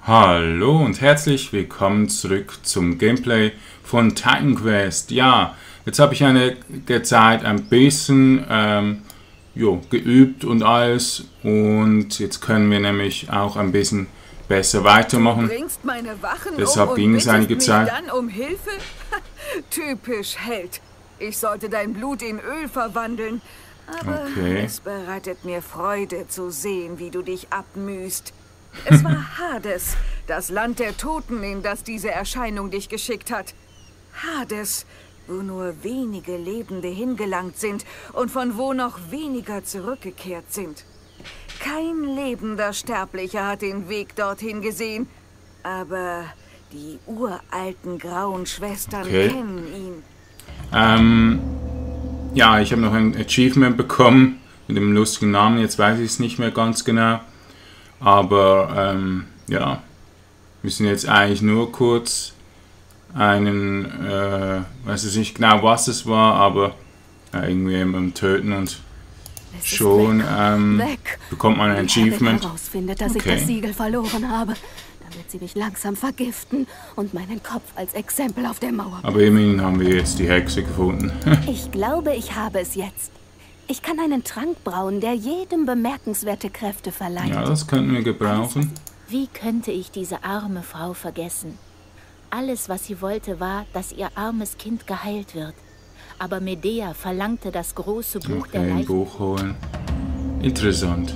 Hallo und herzlich willkommen zurück zum Gameplay von Titan Quest. Ja, jetzt habe ich einige Zeit ein bisschen geübt und alles, und jetzt können wir nämlich auch ein bisschen besser weitermachen. Du bringst meine Wachen Deshalb um ging und es einige bittest mich Zeit. dann um Hilfe? Typisch Held. Ich sollte dein Blut in Öl verwandeln. Aber Okay. es bereitet mir Freude zu sehen, wie du dich abmühst. Es war Hades, das Land der Toten, in das diese Erscheinung dich geschickt hat. Hades, wo nur wenige Lebende hingelangt sind und von wo noch weniger zurückgekehrt sind. Kein lebender Sterblicher hat den Weg dorthin gesehen, aber die uralten grauen Schwestern kennen ihn. Ja, ich habe noch ein Achievement bekommen mit dem lustigen Namen, jetzt weiß ich es nicht mehr ganz genau. Aber ja, wir müssen jetzt eigentlich nur kurz einen, weiß ich nicht genau, was es war, aber irgendwie jemanden töten und schon bekommt man ein Achievement. Herausfindet, dass ich das Siegel verloren habe, dann wird sie mich langsam vergiften und meinen Kopf als Exempel auf der Mauer. Aber immerhin haben wir jetzt die Hexe gefunden. Ich glaube, ich habe es jetzt. Ich kann einen Trank brauen, der jedem bemerkenswerte Kräfte verleiht. Ja, das könnten wir gebrauchen. Wie könnte ich diese arme Frau vergessen? Alles, was sie wollte, war, dass ihr armes Kind geheilt wird. Aber Medea verlangte das große Buch der ein Leichen. Buch holen. Interessant.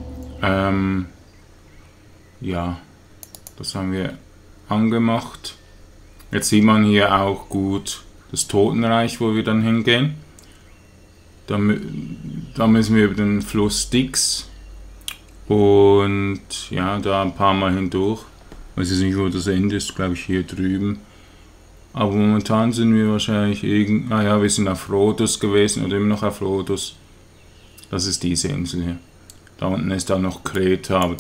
Ja, das haben wir angemacht. Jetzt sieht man hier auch gut das Totenreich, wo wir dann hingehen. Da müssen wir über den Fluss Styx und ja, da ein paar Mal hindurch. Ich weiß nicht, wo das Ende ist, glaube ich hier drüben. Aber momentan sind wir wahrscheinlich wir sind auf Rhodos gewesen oder immer noch auf Rhodos. Das ist diese Insel hier. Da unten ist dann noch Kreta, aber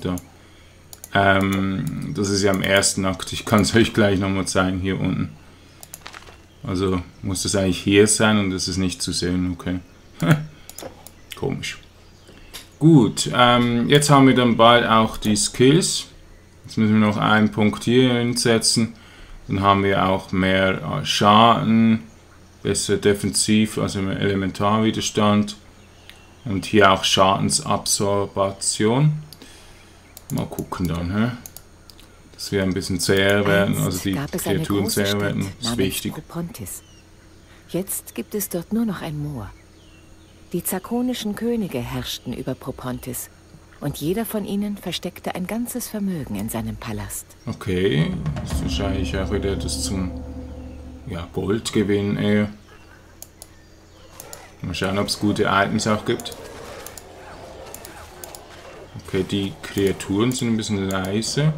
das ist ja im ersten Akt. Ich kann es euch gleich nochmal zeigen, hier unten. Also muss das eigentlich hier sein und das ist nicht zu sehen, okay. Komisch. Gut, jetzt haben wir dann bald auch die Skills. Jetzt müssen wir noch einen Punkt hier hinsetzen. Dann haben wir auch mehr Schaden, bessere Defensiv, also mehr Elementarwiderstand. Und hier auch Schadensabsorption. Mal gucken dann, dass wir ein bisschen zäher werden, also die Kreaturen zäher werden. Das ist wichtig. Propontis. Jetzt gibt es dort nur noch ein Moor. Die zakonischen Könige herrschten über Propontis und jeder von ihnen versteckte ein ganzes Vermögen in seinem Palast. Okay, das ist wahrscheinlich auch wieder das zum Goldgewinn eher. Mal schauen, ob es gute Items auch gibt. Okay, die Kreaturen sind ein bisschen leise.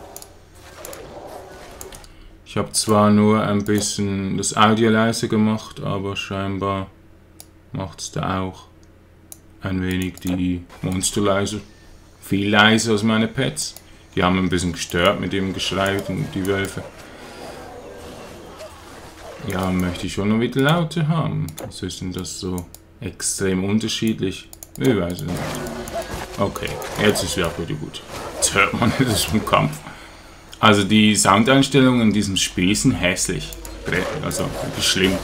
Ich habe zwar nur ein bisschen das Audio leise gemacht, aber scheinbar macht es da auch ein wenig die Monster leiser. Viel leiser als meine Pets. Die haben ein bisschen gestört mit dem Geschrei und die Wölfe. Ja, möchte ich schon noch wieder lauter haben. Was ist denn das so extrem unterschiedlich? Ich weiß es nicht. Okay, jetzt ist es auch wieder gut. Jetzt hört man das vom Kampf. Also die Soundeinstellungen in diesem Spiel sind hässlich. Also wirklich schlimm.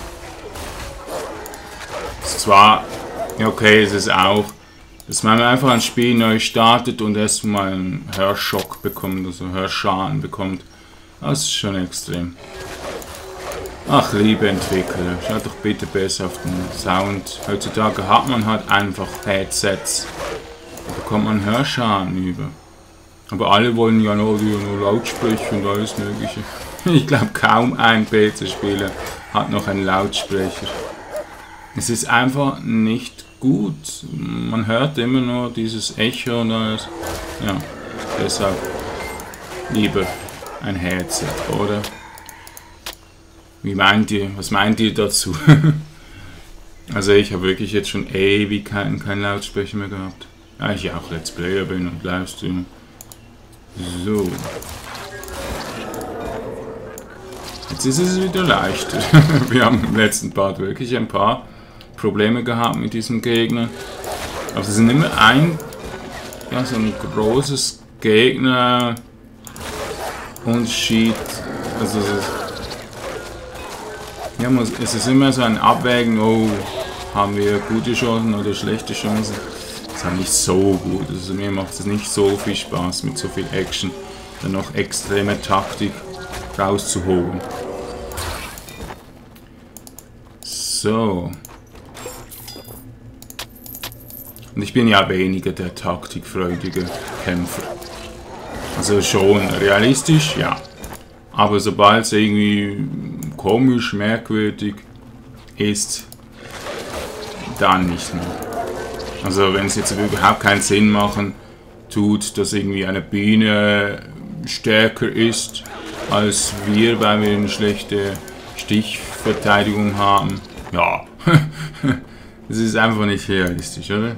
Zwar, okay, es ist auch, dass man einfach ein Spiel neu startet und erstmal einen Hörschock bekommt, also Hörschaden bekommt. Das ist schon extrem. Ach, liebe Entwickler, schaut doch bitte besser auf den Sound. Heutzutage hat man halt einfach Headsets. Da bekommt man Hörschaden über. Aber alle wollen ja nur Lautsprecher und alles mögliche. Ich glaube, kaum ein PC-Spieler hat noch einen Lautsprecher. Es ist einfach nicht gut. Man hört immer nur dieses Echo und alles. Ja, deshalb lieber ein Headset, oder? Wie meint ihr? Was meint ihr dazu? Also ich habe wirklich jetzt schon ewig keinen Lautsprecher mehr gehabt. Ja, ich auch Let's Player bin und Livestream. So. Jetzt ist es wieder leichter. Wir haben im letzten Part wirklich ein paar Probleme gehabt mit diesen Gegnern. Aber es sind immer so ein großes Gegner Unterschied. Also es ist immer so ein Abwägen, oh, haben wir gute Chancen oder schlechte Chancen. Das ist halt nicht so gut. Also mir macht es nicht so viel Spaß mit so viel Action, dann noch extreme Taktik rauszuholen. So. Und ich bin ja weniger der taktikfreudige Kämpfer. Also schon realistisch, ja. Aber sobald es irgendwie komisch, merkwürdig ist, dann nicht mehr. Also wenn es jetzt überhaupt keinen Sinn machen tut, dass irgendwie eine Biene stärker ist als wir, weil wir eine schlechte Stichverteidigung haben. Ja, das ist einfach nicht realistisch, oder?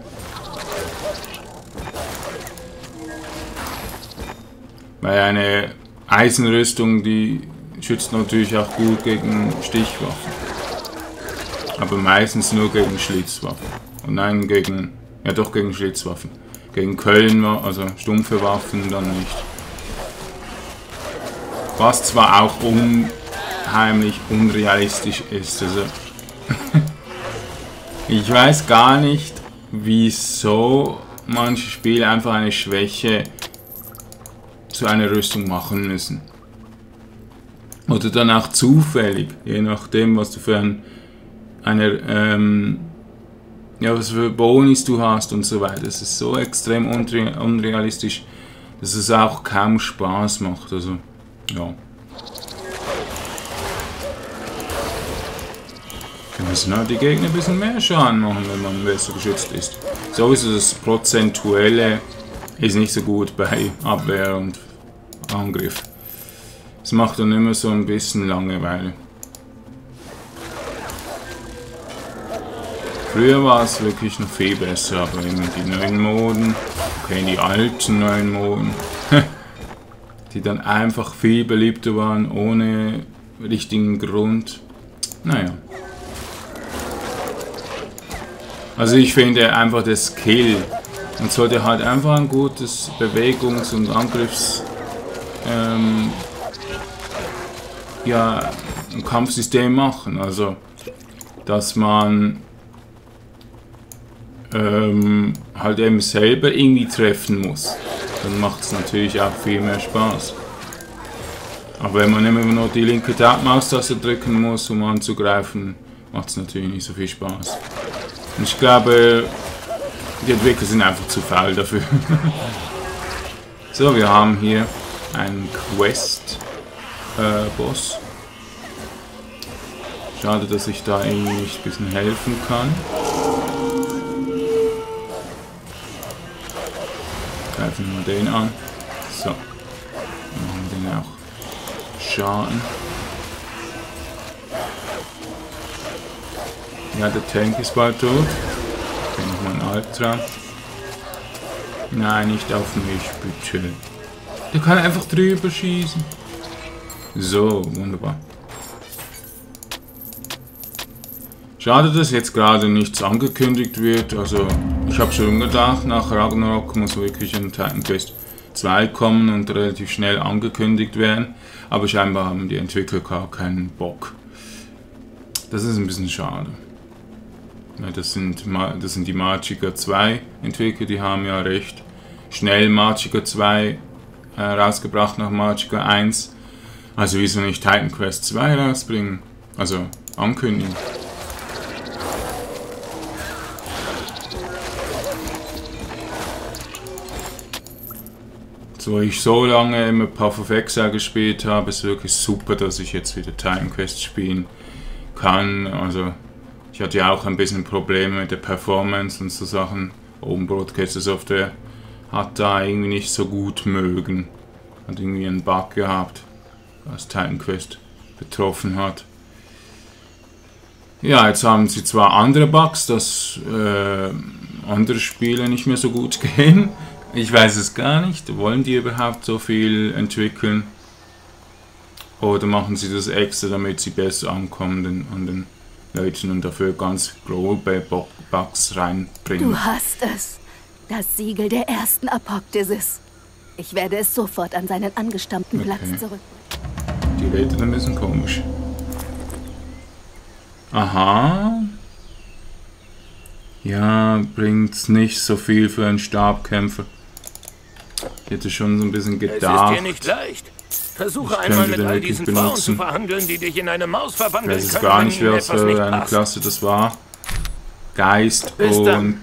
Weil eine Eisenrüstung, die schützt natürlich auch gut gegen Stichwaffen. Aber meistens nur gegen Schlitzwaffen. Und nein, gegen Schlitzwaffen. Gegen Köln, also stumpfe Waffen, dann nicht. Was zwar auch unheimlich unrealistisch ist. Also ich weiß gar nicht, wieso manche Spiele einfach eine Schwäche zu einer Rüstung machen müssen. Oder dann auch zufällig, je nachdem, was du für was für Bonis du hast und so weiter. Das ist so extrem unrealistisch, dass es auch kaum Spaß macht. Also, ja. Da müssen halt die Gegner ein bisschen mehr Schaden machen, wenn man besser geschützt ist. Sowieso das Prozentuelle ist nicht so gut bei Abwehr und Angriff. Es macht dann immer so ein bisschen Langeweile. Früher war es wirklich noch viel besser, aber eben die neuen Moden, okay, die alten neuen Moden, die dann einfach viel beliebter waren, ohne richtigen Grund. Naja. Also ich finde einfach der Skill, man sollte halt einfach ein gutes Bewegungs- und Angriffs ein Kampfsystem machen, also dass man halt eben selber irgendwie treffen muss, dann macht es natürlich auch viel mehr Spaß. Aber wenn man immer nur die linke Maustaste drücken muss, um anzugreifen, macht es natürlich nicht so viel Spaß. Und ich glaube, die Entwickler sind einfach zu faul dafür. So, wir haben hier einen Quest-Boss. Schade, dass ich da irgendwie nicht ein bisschen helfen kann. Greifen wir den an. So. Dann machen wir den auch Schaden. Ja, der Tank ist bald tot. Okay, nochmal ein Ultra. Nein, nicht auf mich, bitte. Der kann einfach drüber schießen. So, wunderbar. Schade, dass jetzt gerade nichts angekündigt wird. Also, ich habe schon gedacht, nach Ragnarok muss wirklich ein Titan Quest 2 kommen und relativ schnell angekündigt werden. Aber scheinbar haben die Entwickler gar keinen Bock. Das ist ein bisschen schade. Ja, das sind die Magicka 2 Entwickler, die haben ja recht schnell Magicka 2 rausgebracht nach Magicka 1. Also wieso nicht Titan Quest 2 rausbringen? Also ankündigen. So, ich so lange immer Path of Exile gespielt habe, ist wirklich super, dass ich jetzt wieder Titan Quest spielen kann. Also ich hatte ja auch ein bisschen Probleme mit der Performance und so Sachen. Open Broadcaster Software hat da irgendwie nicht so gut mögen. Hat irgendwie einen Bug gehabt, was Titan Quest betroffen hat. Ja, jetzt haben sie zwar andere Bugs, dass andere Spiele nicht mehr so gut gehen. Ich weiß es gar nicht. Wollen die überhaupt so viel entwickeln? Oder machen sie das extra, damit sie besser ankommen an den Leuten und dafür ganz grobe Bugs reinbringen? Du hast es. Das Siegel der ersten Apoktesis. Ich werde es sofort an seinen angestammten Platz zurück. Die redet ein bisschen komisch. Aha. Ja, bringt's nicht so viel für einen Stabkämpfer. Ich hätte schon so ein bisschen gedacht. Es ist dir nicht leicht. Versuche einmal mit all diesen Frauen zu verhandeln, die dich in eine Maus verwandeln können. Ich weiß gar nicht, was für eine Klasse das war. Geist und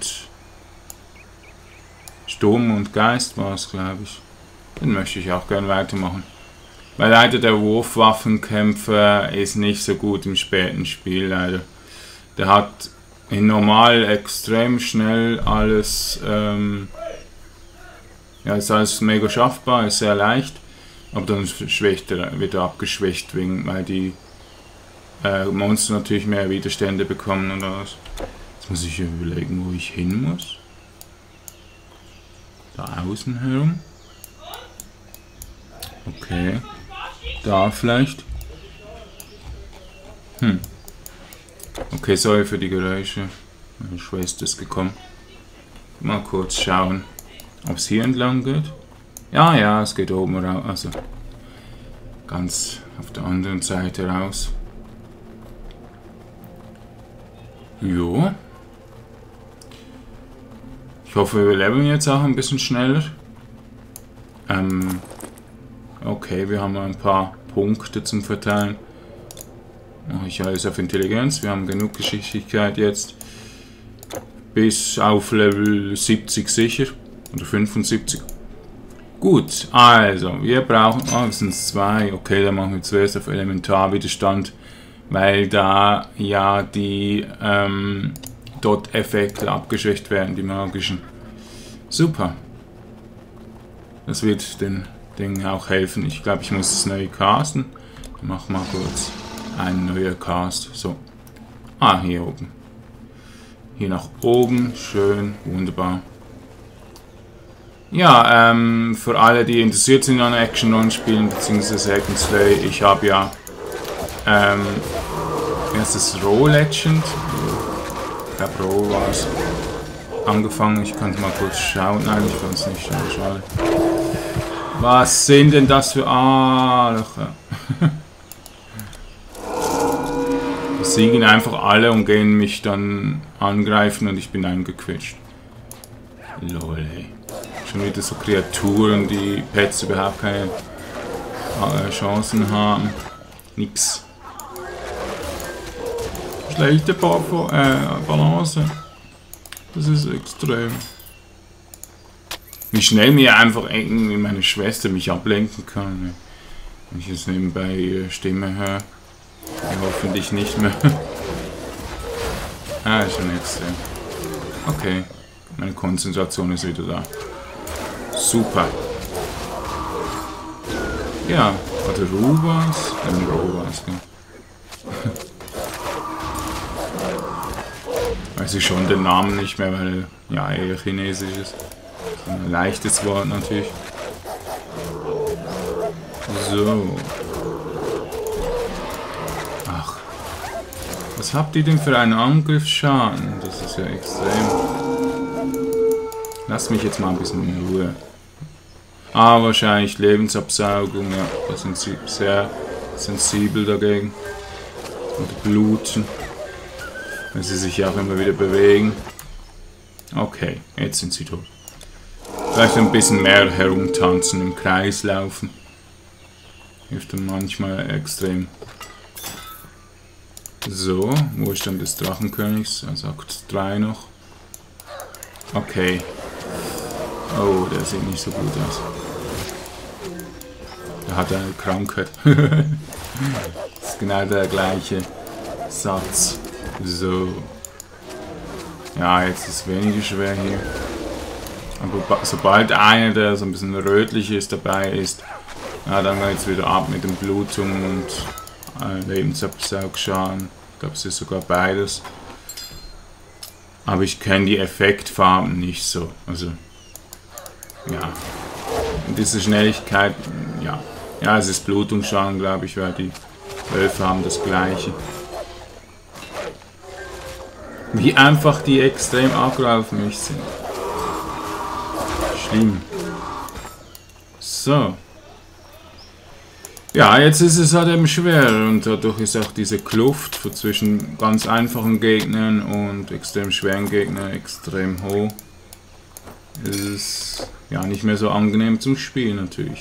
Sturm und Geist war es, glaube ich. Den möchte ich auch gerne weitermachen. Weil leider der Wurfwaffenkämpfer ist nicht so gut im späten Spiel, leider. Der hat in normal extrem schnell alles, ja, ist alles mega schaffbar, ist sehr leicht. Aber dann wird er abgeschwächt, weil die Monster natürlich mehr Widerstände bekommen und alles. Jetzt muss ich überlegen, wo ich hin muss. Da außen herum. Okay. Da vielleicht. Okay, sorry für die Geräusche. Meine Schwester ist gekommen. Mal kurz schauen, ob es hier entlang geht. Ja, es geht oben raus. Also ganz auf der anderen Seite raus. Jo. Ich hoffe, wir leveln jetzt auch ein bisschen schneller. Okay, wir haben ein paar Punkte zum Verteilen. Mache ich alles auf Intelligenz. Wir haben genug Geschicklichkeit jetzt. Bis auf Level 70 sicher. Oder 75. Gut, also, wir brauchen... das sind 2. Okay, dann machen wir zuerst auf Elementarwiderstand. Weil da ja die Dot-Effekte abgeschwächt werden, die magischen. Super. Das wird den Dingen auch helfen. Ich glaube, ich muss das neue casten. Ich mache mal kurz einen neuen Cast. So. Hier oben. Hier nach oben. Schön. Wunderbar. Ja, für alle, die interessiert sind an Action-Rollenspielen bzw. Hack and Slay, ich habe ja erstes Raw Legend. Ich glaube, Raw war es. Angefangen. Ich kann es mal kurz schauen. Nein, ich kann es nicht schauen. Schade. Was sind denn das für Arche? Die siegen einfach alle und gehen mich dann angreifen und ich bin eingequetscht. Lol, ey. Schon wieder so Kreaturen, die Pets überhaupt keine Chancen haben. Nix. Schlechte Balance. Das ist extrem. Wie schnell mir einfach irgendwie meine Schwester mich ablenken kann. Wenn ich jetzt nebenbei ihre Stimme höre. Hoffentlich nicht mehr. Ist schon extrem. Okay. Meine Konzentration ist wieder da. Super. Ja, warte, Rubas? Rubas, gell? Weiß ich schon den Namen nicht mehr, weil ja eher chinesisch ist. Ein leichtes Wort natürlich. So. Ach. Was habt ihr denn für einen Angriffsschaden? Das ist ja extrem. Lasst mich jetzt mal ein bisschen in Ruhe. Wahrscheinlich Lebensabsaugung, ja. Da sind sie sehr sensibel dagegen. Und bluten. Wenn sie sich auch immer wieder bewegen. Okay, jetzt sind sie tot. Vielleicht ein bisschen mehr herumtanzen, im Kreis laufen. Hilft dann manchmal extrem. So, wo ist dann des Drachenkönigs? Also Akt 3 noch. Okay. Oh, der sieht nicht so gut aus. Der hat eine Krankheit. Das ist genau der gleiche Satz. So. Ja, jetzt ist es weniger schwer hier. Aber sobald einer, der so ein bisschen rötlich ist, dabei ist, ja, dann geht es wieder ab mit den Blutungen und Lebensabsaugschaden. Ich glaube, es ist sogar beides. Aber ich kenne die Effektfarben nicht so. Also, ja. Und diese Schnelligkeit, ja. Ja, es ist Blutungsschaden, glaube ich, weil die Wölfe haben das gleiche. Wie einfach die extrem aggro auf mich sind. Schlimm. So. Ja, jetzt ist es halt eben schwer und dadurch ist auch diese Kluft zwischen ganz einfachen Gegnern und extrem schweren Gegnern extrem hoch. Es ist ja nicht mehr so angenehm zum Spielen natürlich.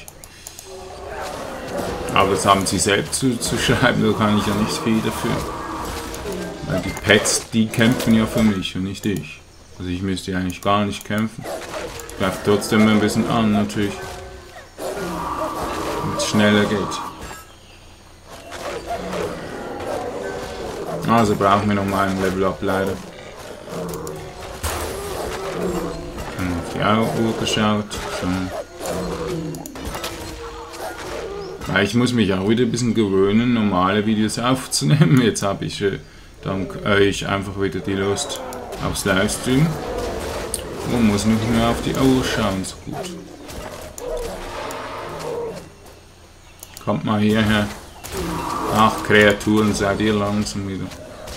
Aber das haben sie selbst zu schreiben, da kann ich ja nicht viel dafür. Weil die Pets, die kämpfen ja für mich und nicht ich. Also ich müsste eigentlich gar nicht kämpfen. Ich greife trotzdem ein bisschen an natürlich. Damit es schneller geht. Also brauchen wir noch mal ein Level Up leider. Auf die Uhr geschaut. So. Ja, ich muss mich auch wieder ein bisschen gewöhnen, normale Videos aufzunehmen. Jetzt habe ich dank euch einfach wieder die Lust aufs Livestream. Und muss nicht mehr auf die Uhr schauen, so gut. Kommt mal hierher. Ach, Kreaturen, seid ihr langsam wieder.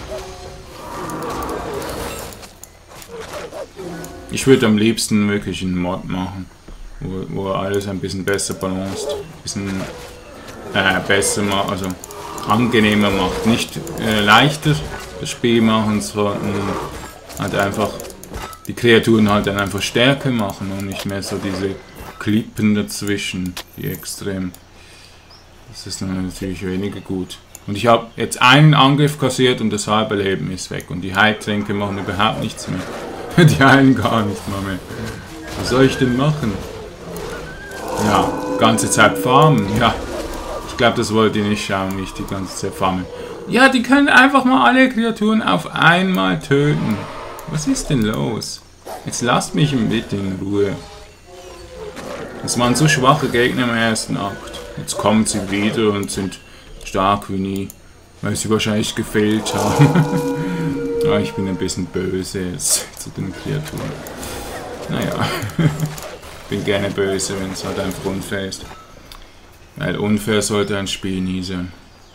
Ich würde am liebsten wirklich einen Mod machen, wo alles ein bisschen besser balanciert, ein bisschen besser macht, also angenehmer macht. Nicht leichter das Spiel machen, sondern halt einfach die Kreaturen halt dann einfach stärker machen und nicht mehr so diese Klippen dazwischen, die extrem. Das ist dann natürlich weniger gut. Und ich habe jetzt einen Angriff kassiert und das halbe Leben ist weg. Und die Heiltränke machen überhaupt nichts mehr. Die heilen gar nicht mal mehr. Was soll ich denn machen? Ja, ganze Zeit farmen. Ja, ich glaube, das wollt ihr nicht schauen, nicht die ganze Zeit farmen. Ja, die können einfach mal alle Kreaturen auf einmal töten. Was ist denn los? Jetzt lasst mich bitte in Ruhe. Das waren so schwache Gegner im ersten Akt. Jetzt kommen sie wieder und sind stark wie nie, weil sie wahrscheinlich gefehlt haben. Aber ich bin ein bisschen böse jetzt zu den Kreaturen. Naja, ich bin gerne böse, wenn es halt einfach unfair ist. Weil unfair sollte ein Spiel nie sein.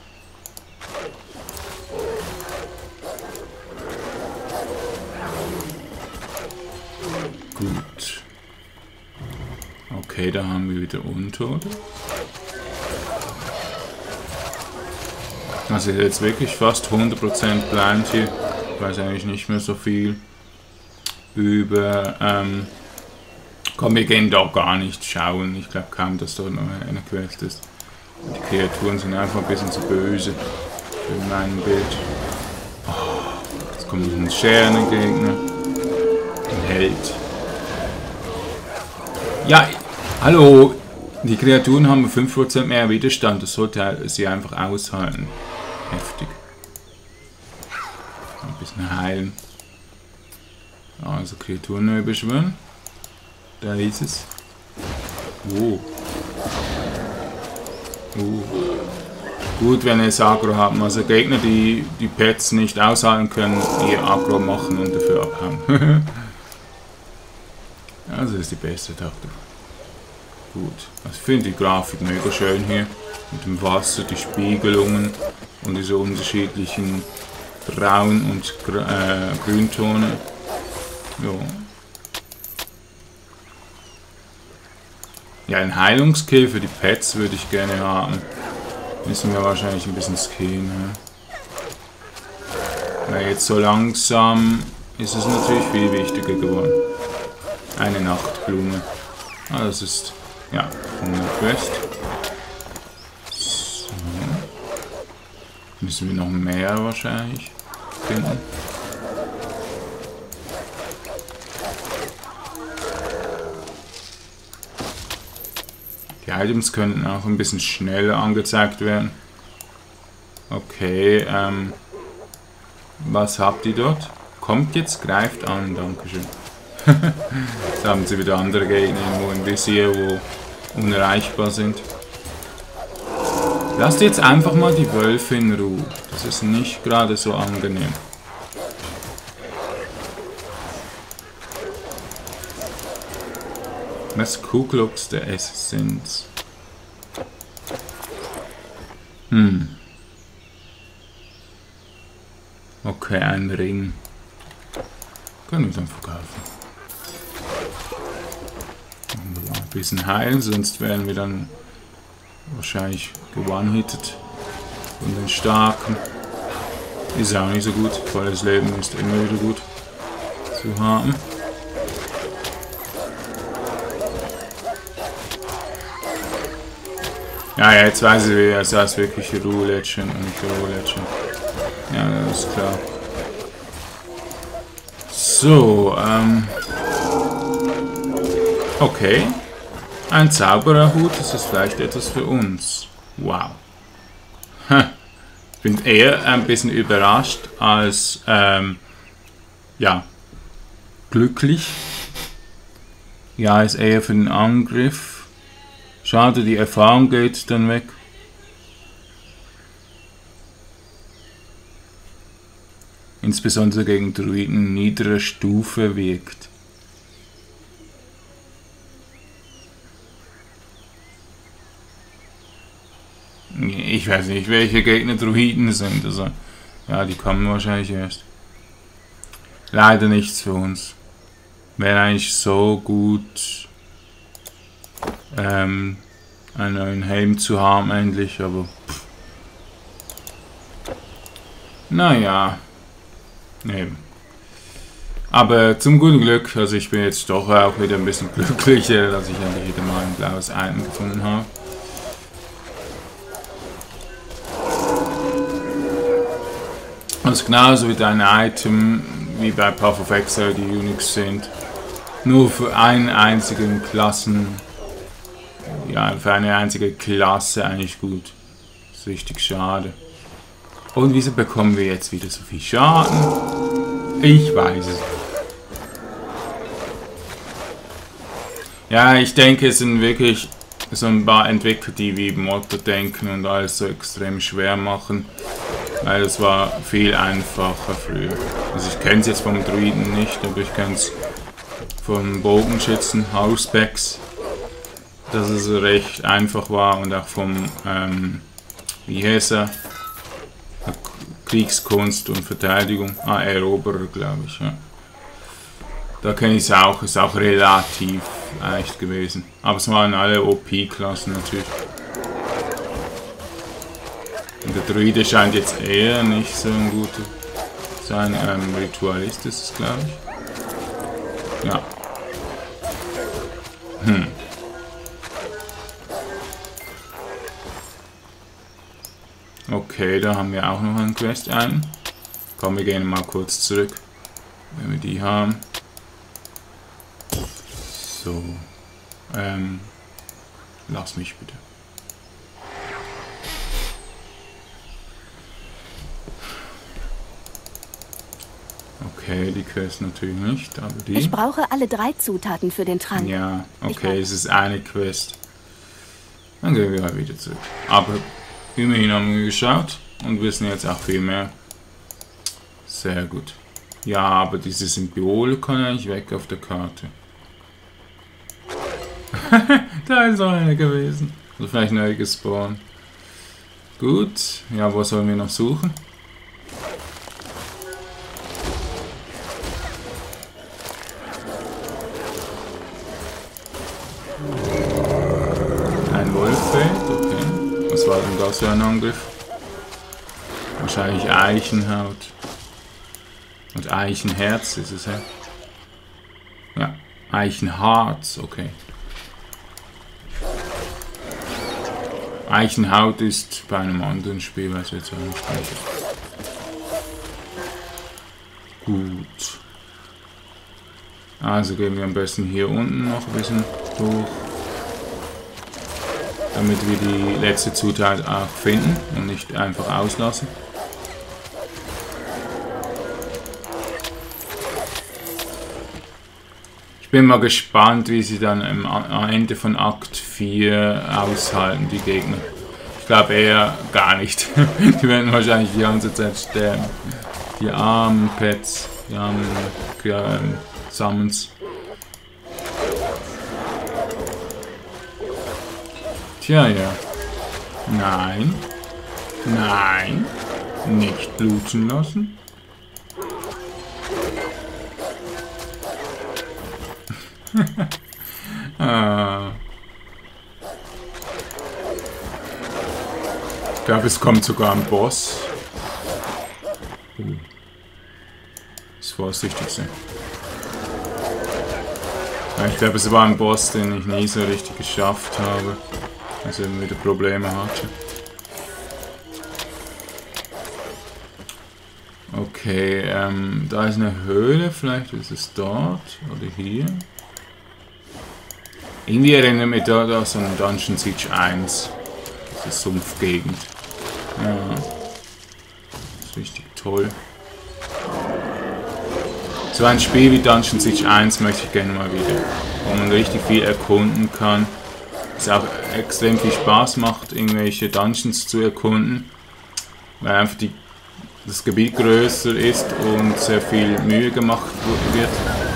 Gut. Okay, da haben wir wieder Untote. Also jetzt wirklich fast 100% blind hier. Ich weiß eigentlich nicht mehr so viel über... komm, wir gehen da gar nicht schauen. Ich glaube kaum, dass da noch eine Quest ist. Die Kreaturen sind einfach ein bisschen zu böse für mein Bild. Oh, jetzt kommt ein Scherenengegner. Ein Held. Ja, hallo! Die Kreaturen haben 5% mehr Widerstand. Das sollte sie einfach aushalten. Heftig. Ein bisschen heilen. Also Kreaturen neu beschwören. Da ist es. Oh. Gut, wenn es Aggro haben. Also Gegner, die die Pets nicht aushalten können, ihr Aggro machen und dafür abhauen. Also ist die beste Taktik. Gut. Also ich finde die Grafik mega schön hier. Mit dem Wasser, die Spiegelungen und diese unterschiedlichen Braun- und Grüntone. Ja. Ja, ein Heilungskill für die Pets würde ich gerne haben. Müssen wir wahrscheinlich ein bisschen skillen. Weil jetzt so langsam ist es natürlich viel wichtiger geworden. Eine Nachtblume. Ah, das ist ja eine Quest. So. Müssen wir noch mehr wahrscheinlich finden. Die Items könnten auch ein bisschen schneller angezeigt werden. Okay, was habt ihr dort? Kommt jetzt, greift an, dankeschön. Jetzt haben sie wieder andere Gegner irgendwo im Visier, wo unerreichbar sind. Lasst jetzt einfach mal die Wölfe in Ruhe. Das ist nicht gerade so angenehm. Was Ku Klux der Essenz. Okay, ein Ring. Können wir dann verkaufen. bisschen heilen, sonst werden wir dann wahrscheinlich geone-hitted von den Starken. Ist auch nicht so gut, volles Leben ist immer wieder gut zu haben. Ja, jetzt weiß ich, es heißt wirklich Rue Legend und nicht Rue Legend. Ja, das ist klar. So, okay. Ein Zaubererhut, das ist vielleicht etwas für uns. Wow. Ich bin eher ein bisschen überrascht als, ja, glücklich. Ja, ist eher für den Angriff. Schade, die Erfahrung geht dann weg. Insbesondere gegen Druiden niederer Stufe wirkt. Ich weiß nicht, welche Gegner Druiden sind. Also, ja, die kommen wahrscheinlich erst. Leider nichts für uns. Wäre eigentlich so gut, einen neuen Helm zu haben endlich, aber naja, eben. Aber zum guten Glück, also ich bin jetzt doch auch wieder ein bisschen glücklicher, dass ich endlich wieder mal ein blaues Item gefunden habe. Das ist genauso wie dein Item, wie bei Path of Exile, die Unix sind. Nur für einen einzigen Klassen. Ja, für eine einzige Klasse eigentlich gut. Das ist richtig schade. Und wieso bekommen wir jetzt wieder so viel Schaden? Ich weiß es. Ja, ich denke, es sind wirklich so ein paar Entwickler, die wie Motto denken und alles so extrem schwer machen. Weil es war viel einfacher früher. Also ich kenne es jetzt vom Druiden nicht, aber ich kenne es vom Bogenschützen, Housebags, dass es recht einfach war und auch vom, wie heißt er, Kriegskunst und Verteidigung, Eroberer glaube ich, ja. Da kenne ich es auch, ist auch relativ leicht gewesen. Aber es waren alle OP-Klassen natürlich. Und der Druide scheint jetzt eher nicht so ein guter sein, Ritualist ist es glaube ich. Ja. Okay, da haben wir auch noch einen Quest ein. Komm, wir gehen mal kurz zurück, wenn wir die haben. So. Lass mich bitte. Okay, die Quest natürlich nicht, aber die... Ich brauche alle 3 Zutaten für den Trank. Ja, okay, es ist eine Quest. Dann gehen wir mal wieder zurück. Aber immerhin haben wir geschaut und wissen jetzt auch viel mehr. Sehr gut. Ja, aber diese Symbole kann eigentlich weg auf der Karte. Da ist auch eine gewesen. Oder vielleicht neu gespawnt. Gut. Ja, wo sollen wir noch suchen? Ein Wolffeld, okay. Was war denn das für ein Angriff? Wahrscheinlich Eichenhaut. Und Eichenherz ist es, ja? Ja, Eichenharz, okay. Eichenhaut ist bei einem anderen Spiel, was jetzt auch nicht spreche. Gut. Also gehen wir am besten hier unten noch ein bisschen hoch. Damit wir die letzte Zutat auch finden und nicht einfach auslassen. Ich bin mal gespannt, wie sie dann am Ende von Akt 4 aushalten, die Gegner. Ich glaube eher gar nicht. Die werden wahrscheinlich die ganze Zeit sterben. Die armen Pets, die armen Summons. Tja, ja. Nein. Nein. Nicht bluten lassen. Ich glaube, es kommt sogar ein Boss. Ist vorsichtig sein. Ich glaube, es war ein Boss, den ich nie so richtig geschafft habe. Also immer wieder Probleme hatte. Okay, da ist eine Höhle. Vielleicht ist es dort oder hier. Irgendwie erinnert mich da so an Dungeon Siege 1. Diese Sumpfgegend. Ja. Das ist richtig toll. So ein Spiel wie Dungeon Siege 1 möchte ich gerne mal wieder. Wo man richtig viel erkunden kann. Es auch extrem viel Spaß macht, irgendwelche Dungeons zu erkunden. Weil einfach das Gebiet größer ist und sehr viel Mühe gemacht wird.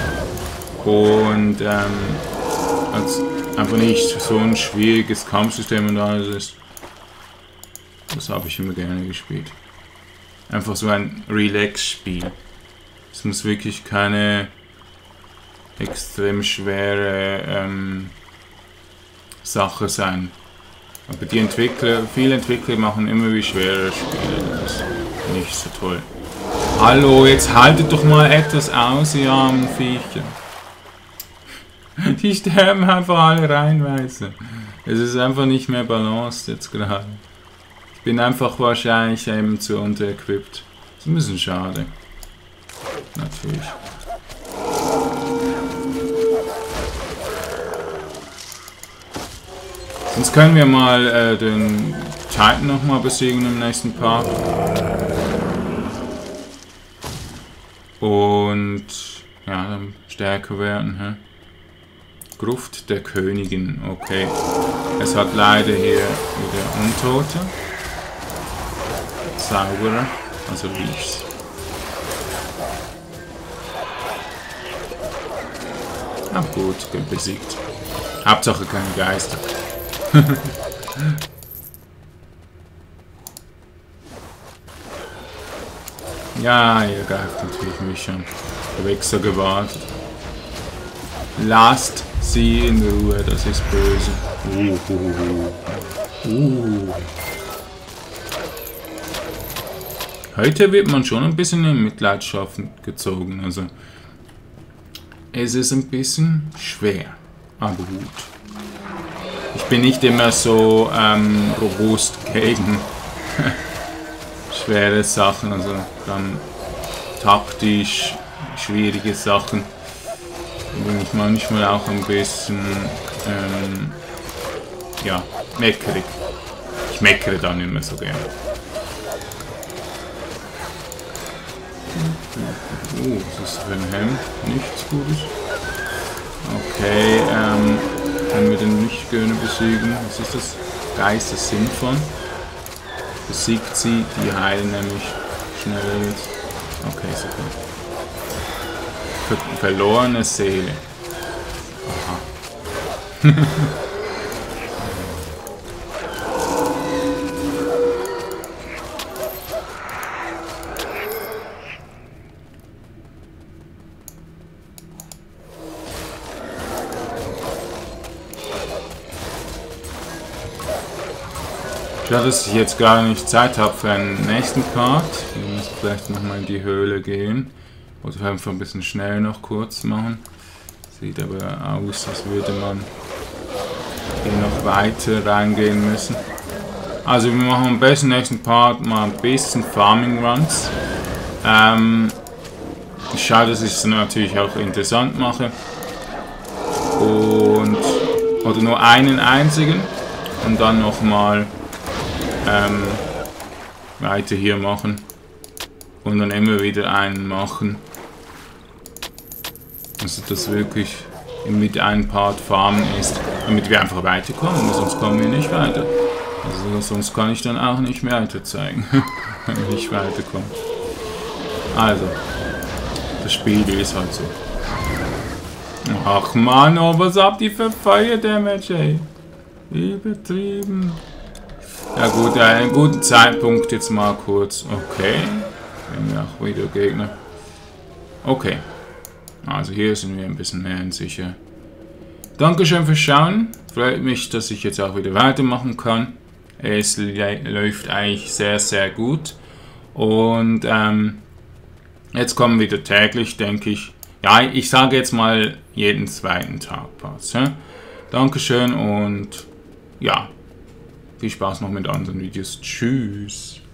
Und einfach nicht so ein schwieriges Kampfsystem und alles ist. Das habe ich immer gerne gespielt. Einfach so ein Relax-Spiel. Es muss wirklich keine extrem schwere Sache sein. Aber die viele Entwickler machen immer wie schwere Spiele. Das ist nicht so toll. Hallo, jetzt haltet doch mal etwas aus, ihr armen Viecher. Die sterben einfach alle reihenweise. Es ist einfach nicht mehr balanced jetzt gerade. Ich bin einfach wahrscheinlich eben zu unterequipped. Das ist ein bisschen schade. Natürlich. Sonst können wir mal den Titan nochmal besiegen im nächsten Part. Und ja, dann stärker werden. Hä? Gruft der Königin. Okay. Es hat leider hier wieder Untote. Zauberer. Also Reefs. Ah gut, besiegt. Hauptsache keine Geister. Ja, ihr greift natürlich mich schon. Der Wichser gewartet. Lasst sie in Ruhe, das ist böse. Heute wird man schon ein bisschen in Mitleidenschaft gezogen, also es ist ein bisschen schwer, aber gut. Ich bin nicht immer so robust gegen schwere Sachen, also dann taktisch schwierige Sachen. Da bin ich manchmal auch ein bisschen ja, meckerig. Ich meckere dann immer so gerne. Was ist das für ein Hemd? Nichts Gutes. Okay, können wir den nicht gerne besiegen? Was ist das? Geist des Sinfon. Besiegt sie, die heilen nämlich schneller jetzt. Okay, super. Verlorene Seele. Aha. Schade, dass ich jetzt gar nicht Zeit habe für einen nächsten Part. Wir müssen vielleicht nochmal in die Höhle gehen. Oder einfach ein bisschen schnell noch kurz machen. Sieht aber aus, als würde man hier noch weiter reingehen müssen. Also wir machen am besten nächsten Part mal ein bisschen Farming Runs. Ich schaue, dass ich es natürlich auch interessant mache. Oder nur einen einzigen. Und dann nochmal weiter hier machen und dann immer wieder einen machen, also das wirklich mit einem Part farmen ist, damit wir einfach weiterkommen, sonst kommen wir nicht weiter. Also sonst kann ich dann auch nicht mehr weiter zeigen, wenn wir nicht weiterkommen. Also, das Spiel ist halt so. Ach Mann, oh, was habt ihr für Fire Damage, ey? Übertrieben. Ja gut, einen guten Zeitpunkt jetzt mal kurz. Okay. Wir haben auch wieder Gegner. Okay. Also hier sind wir ein bisschen mehr in sicher. Dankeschön fürs Schauen. Freut mich, dass ich jetzt auch wieder weitermachen kann. Es läuft eigentlich sehr, sehr gut. Und jetzt kommen wieder täglich, denke ich. Ja, ich sage jetzt mal jeden zweiten Tag Parts. Ja? Dankeschön und ja, viel Spaß noch mit anderen Videos. Tschüss.